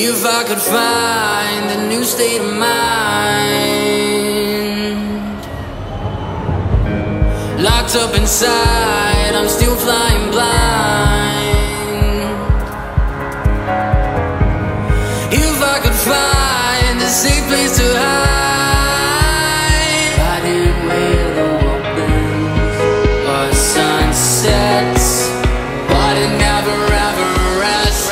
If I could find a new state of mind, locked up inside, I'm still flying blind. If I could find a safe place to hide, hiding where the world bends or sunsets, but it never ever rests.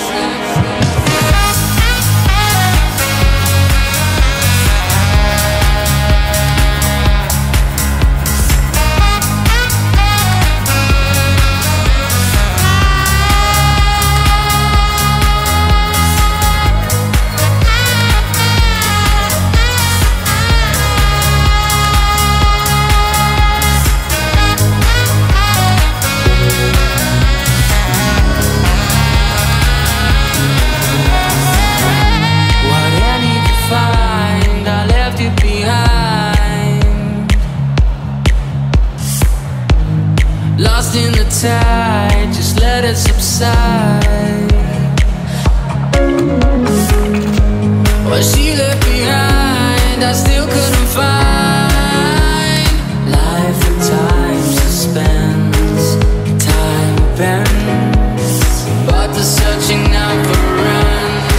Lost in the tide, just let it subside. What she left behind, I still couldn't find. Life and time suspends, time bends, but the searching never ends.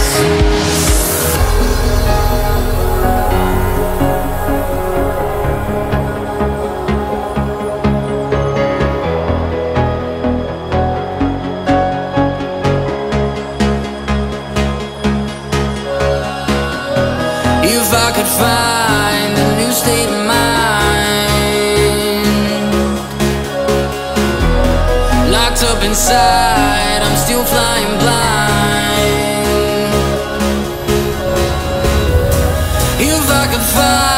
If I could find a new state of mind, locked up inside, I'm still flying blind. If I could find